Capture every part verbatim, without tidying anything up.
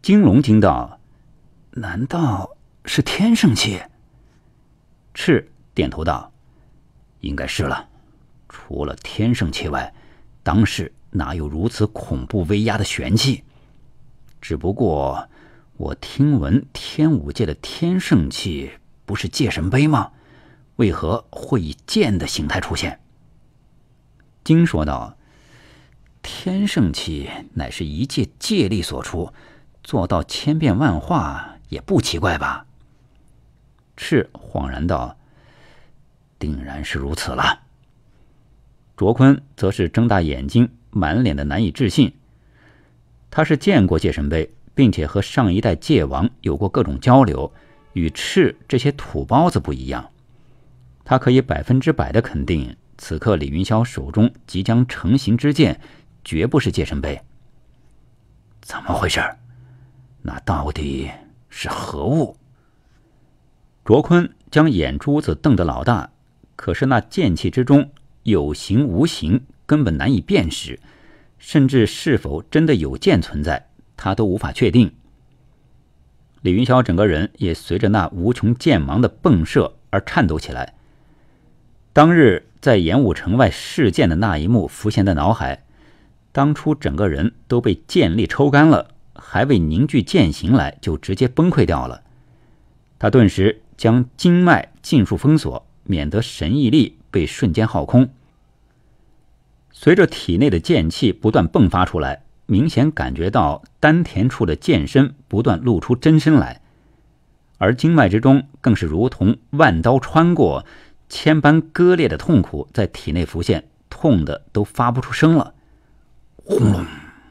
金龙惊道：难道是天圣气？赤点头道：应该是了，除了天圣气外，当世哪有如此恐怖威压的玄气？只不过我听闻天武界的天圣气不是界神杯吗？为何会以剑的形态出现？经说道：天圣气乃是一界界力所出，做到千变万化也不奇怪吧？赤恍然道：定然是如此了。卓坤则是睁大眼睛，满脸的难以置信。他是见过界神杯，并且和上一代界王有过各种交流，与赤这些土包子不一样。他可以百分之百的肯定，此刻李云霄手中即将成型之剑绝不是界神杯。怎么回事？那到底是何物？卓坤将眼珠子瞪得老大，可是那剑气之中有形无形，根本难以辨识，甚至是否真的有剑存在，他都无法确定。李云霄整个人也随着那无穷剑芒的迸射而颤抖起来。当日在演武城外试剑的那一幕浮现在脑海，当初整个人都被剑力抽干了，还未凝聚剑形来就直接崩溃掉了。他顿时将经脉尽数封锁，免得神意力被瞬间耗空。随着体内的剑气不断迸发出来，明显感觉到丹田处的剑身不断露出真身来，而经脉之中更是如同万刀穿过，千般割裂的痛苦在体内浮现，痛的都发不出声了。轰隆！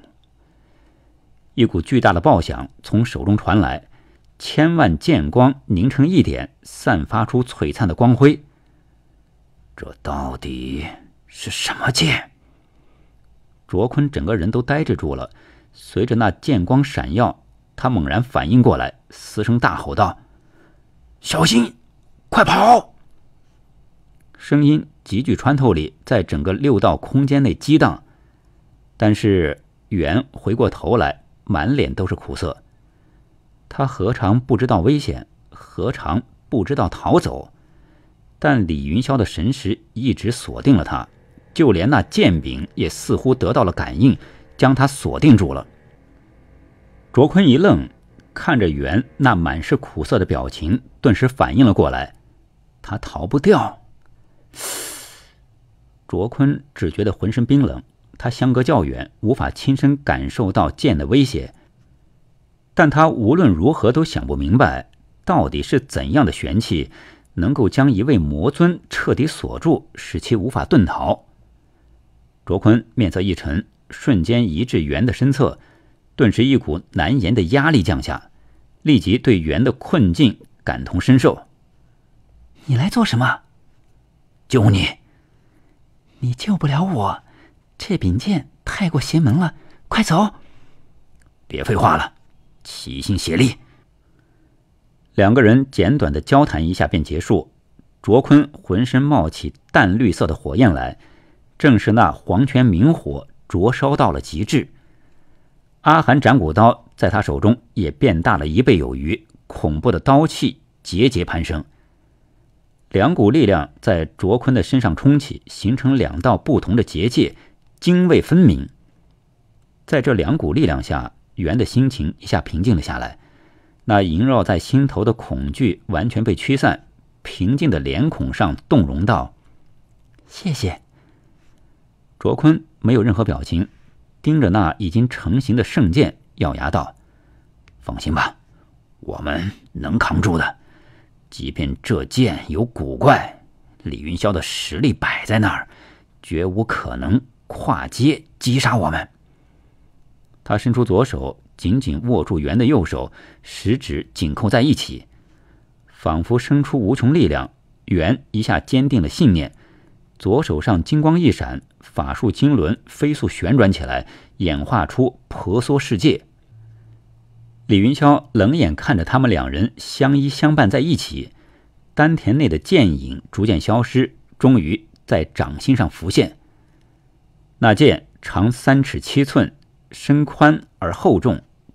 一股巨大的爆响从手中传来，千万剑光凝成一点，散发出璀璨的光辉。这到底是什么剑？卓坤整个人都呆滞住了，随着那剑光闪耀，他猛然反应过来，嘶声大吼道：小心，快跑！声音极具穿透力，在整个六道空间内激荡。但是袁回过头来，满脸都是苦涩。他何尝不知道危险，何尝不知道逃走？但李云霄的神识一直锁定了他，就连那剑柄也似乎得到了感应，将他锁定住了。卓坤一愣，看着袁那满是苦涩的表情，顿时反应了过来，他逃不掉。卓坤只觉得浑身冰冷，他相隔较远，无法亲身感受到剑的威胁，但他无论如何都想不明白，到底是怎样的玄气能够将一位魔尊彻底锁住，使其无法遁逃。卓坤面色一沉，瞬间移至袁的身侧，顿时一股难言的压力降下，立即对袁的困境感同身受。你来做什么？救你。你救不了我，这柄剑太过邪门了，快走！别废话了，齐心协力。两个人简短的交谈一下便结束。卓坤浑身冒起淡绿色的火焰来，正是那黄泉明火灼烧到了极致。阿寒斩骨刀在他手中也变大了一倍有余，恐怖的刀气节节攀升。两股力量在卓坤的身上冲起，形成两道不同的结界，泾渭分明。在这两股力量下，袁的心情一下平静了下来，那萦绕在心头的恐惧完全被驱散，平静的脸孔上动容道：谢谢。卓坤没有任何表情，盯着那已经成型的圣剑，咬牙道：放心吧，我们能扛住的。即便这剑有古怪，李云霄的实力摆在那儿，绝无可能跨阶击杀我们。他伸出左手，紧紧握住袁的右手，食指紧扣在一起，仿佛生出无穷力量。袁一下坚定了信念，左手上金光一闪，法术经轮飞速旋转起来，演化出婆娑世界。李云霄冷眼看着他们两人相依相伴在一起，丹田内的剑影逐渐消失，终于在掌心上浮现。那剑长三尺七寸，身宽而厚重，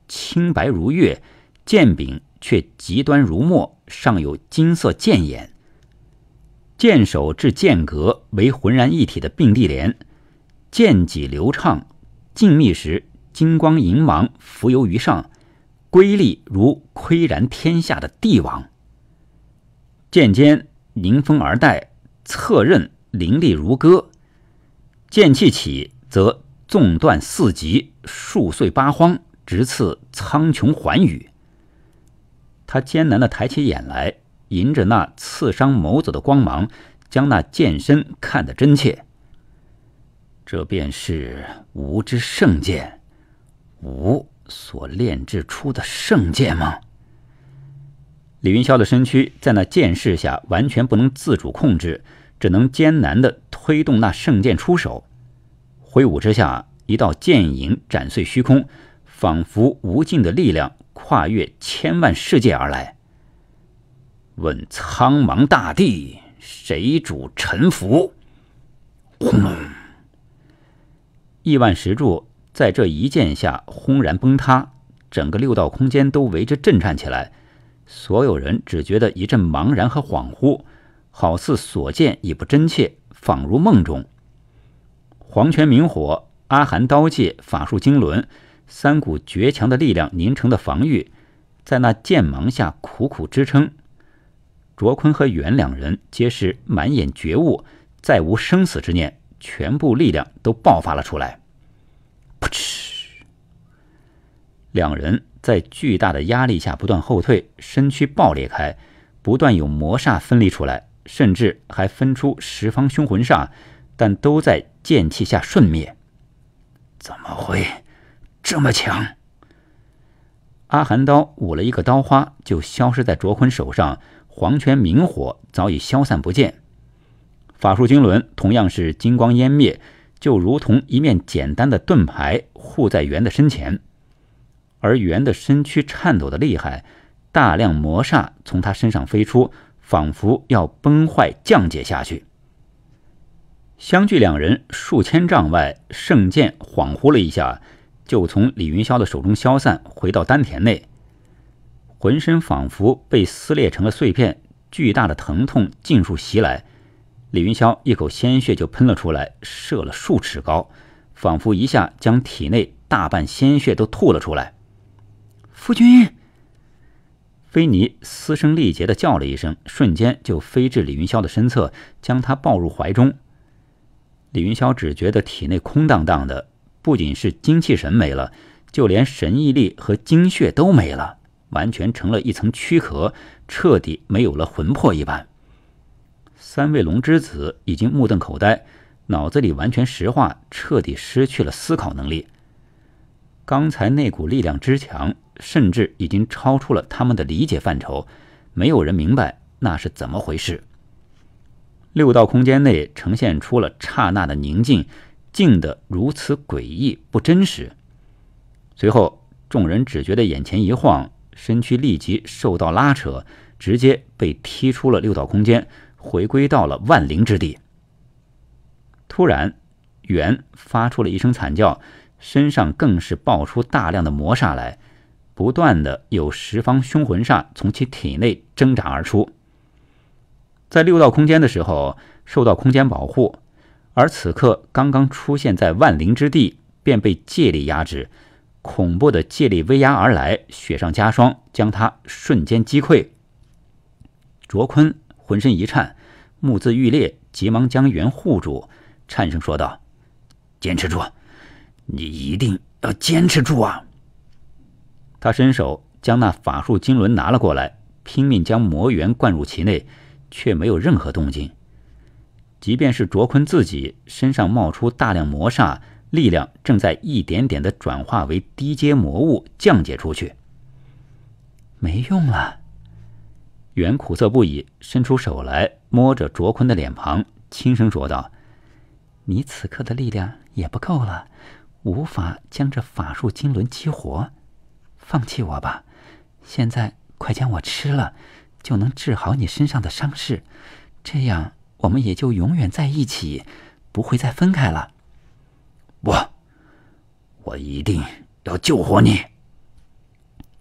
清白如月，剑柄却极端如墨，上有金色剑眼。剑手至剑格为浑然一体的并蒂莲，剑脊流畅，静谧时金光银芒浮游于上，瑰丽如岿然天下的帝王。剑尖迎风而带，侧刃凌厉如歌，剑气起则纵断四极，数碎八荒，直刺苍穹寰宇。他艰难地抬起眼来，迎着那刺伤眸子的光芒，将那剑身看得真切。这便是吾之圣剑，吾所炼制出的圣剑吗？李云霄的身躯在那剑势下完全不能自主控制，只能艰难地推动那圣剑出手。挥舞之下，一道剑影斩碎虚空，仿佛无尽的力量跨越千万世界而来。问苍茫大地，谁主沉浮？轰隆！亿万石柱在这一剑下轰然崩塌，整个六道空间都为之震颤起来。所有人只觉得一阵茫然和恍惚，好似所见已不真切，仿如梦中。黄泉明火、阿含刀戒、法术经纶三股绝强的力量凝成的防御，在那剑芒下苦苦支撑。卓坤和袁两人皆是满眼觉悟，再无生死之念，全部力量都爆发了出来。噗嗤！两人在巨大的压力下不断后退，身躯爆裂开，不断有魔煞分离出来，甚至还分出十方凶魂煞，但都在剑气下瞬灭。怎么会这么强？阿含刀舞了一个刀花，就消失在卓坤手上。黄泉明火早已消散不见，法术经纶同样是金光湮灭，就如同一面简单的盾牌护在袁的身前。而袁的身躯颤抖的厉害，大量魔煞从他身上飞出，仿佛要崩坏降解下去。相距两人数千丈外，圣剑恍惚了一下，就从李云霄的手中消散，回到丹田内。浑身仿佛被撕裂成了碎片，巨大的疼痛尽数袭来。李云霄一口鲜血就喷了出来，射了数尺高，仿佛一下将体内大半鲜血都吐了出来。夫君！菲尼嘶声力竭地叫了一声，瞬间就飞至李云霄的身侧，将他抱入怀中。李云霄只觉得体内空荡荡的，不仅是精气神没了，就连神毅力和精血都没了，完全成了一层躯壳，彻底没有了魂魄一般。三位龙之子已经目瞪口呆，脑子里完全石化，彻底失去了思考能力。刚才那股力量之强，甚至已经超出了他们的理解范畴，没有人明白那是怎么回事。六道空间内呈现出了刹那的宁静，静得如此诡异不真实。随后众人只觉得眼前一晃，身躯立即受到拉扯，直接被踢出了六道空间，回归到了万灵之地。突然袁发出了一声惨叫，身上更是爆出大量的魔煞来，不断的有十方凶魂煞从其体内挣扎而出。在六道空间的时候受到空间保护，而此刻刚刚出现在万灵之地，便被戒力压制，恐怖的戒力威压而来，雪上加霜，将他瞬间击溃。卓坤浑身一颤，目眦欲裂，急忙将袁护住，颤声说道：坚持住，你一定要坚持住啊！他伸手将那法术经纶拿了过来，拼命将魔元灌入其内，却没有任何动静。即便是卓坤自己身上冒出大量魔煞，力量正在一点点的转化为低阶魔物降解出去。没用了。袁苦涩不已，伸出手来摸着卓坤的脸庞，轻声说道：你此刻的力量也不够了，无法将这法术经纶激活，放弃我吧，现在快将我吃了，就能治好你身上的伤势，这样我们也就永远在一起，不会再分开了。不，我一定要救活你！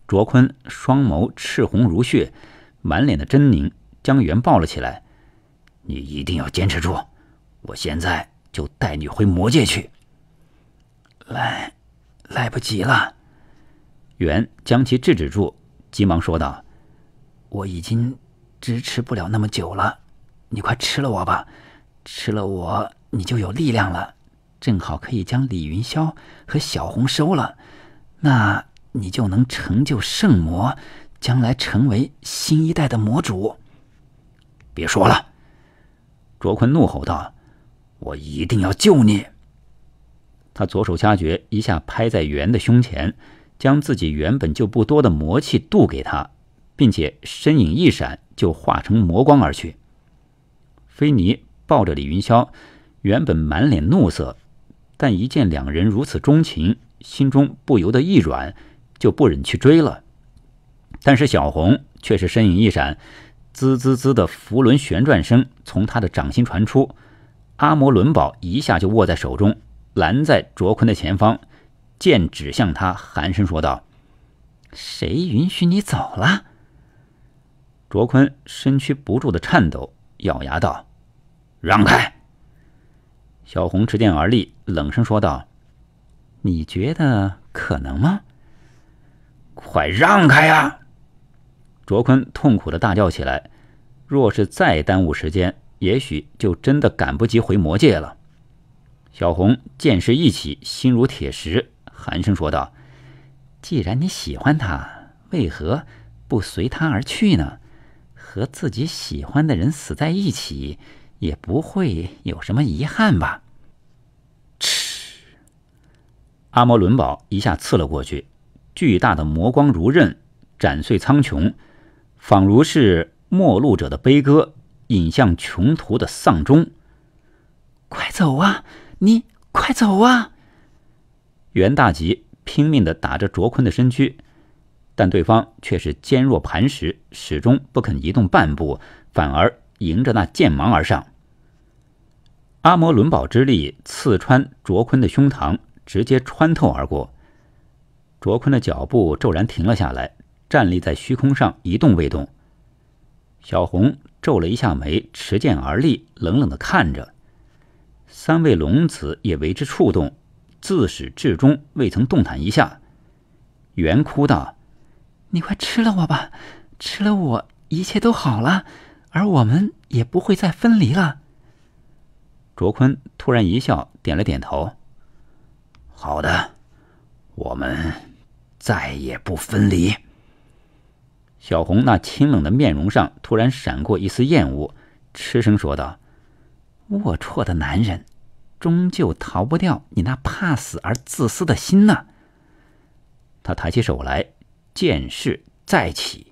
卓坤双眸赤红如血，满脸的狰狞，将袁抱了起来。你一定要坚持住，我现在就带你回魔界去。 来，来不及了。 袁将其制止住，急忙说道： 我已经支持不了那么久了，你快吃了我吧，吃了我你就有力量了，正好可以将李云霄和小红收了，那你就能成就圣魔，将来成为新一代的魔主。 别说了！卓坤怒吼道：我一定要救你！他左手掐诀，一下拍在袁的胸前，将自己原本就不多的魔气渡给他，并且身影一闪，就化成魔光而去。菲尼抱着李云霄，原本满脸怒色，但一见两人如此钟情，心中不由得一软，就不忍去追了。但是小红却是身影一闪，滋滋滋的符轮旋转声从他的掌心传出，阿摩伦宝一下就握在手中，拦在卓坤的前方，剑指向他，寒声说道： 谁允许你走了？ 卓坤身躯不住的颤抖，咬牙道：让开！小红持剑而立，冷声说道： 你觉得可能吗？ 快让开啊！卓坤痛苦的大叫起来，若是再耽误时间，也许就真的赶不及回魔界了。小红剑势一起，心如铁石，寒声说道： 既然你喜欢他，为何不随他而去呢？和自己喜欢的人死在一起，也不会有什么遗憾吧？ 嗤！阿摩伦宝一下刺了过去，巨大的魔光如刃，斩碎苍穹，仿如是末路者的悲歌，引向穷途的丧钟。 快走啊！你快走啊！ 袁大吉拼命地打着卓坤的身躯，但对方却是坚若磐石，始终不肯移动半步，反而迎着那剑芒而上。阿摩伦宝之力刺穿卓坤的胸膛，直接穿透而过。卓坤的脚步骤然停了下来，站立在虚空上一动未动。小红皱了一下眉，持剑而立，冷冷地看着。三位龙子也为之触动，自始至终未曾动弹一下。袁哭道： 你快吃了我吧，吃了我一切都好了，而我们也不会再分离了。 卓坤突然一笑，点了点头：好的，我们再也不分离。小红那清冷的面容上突然闪过一丝厌恶，嗤声说道： 龌龊的男人，终究逃不掉你那怕死而自私的心呐！ 他抬起手来，剑势再起。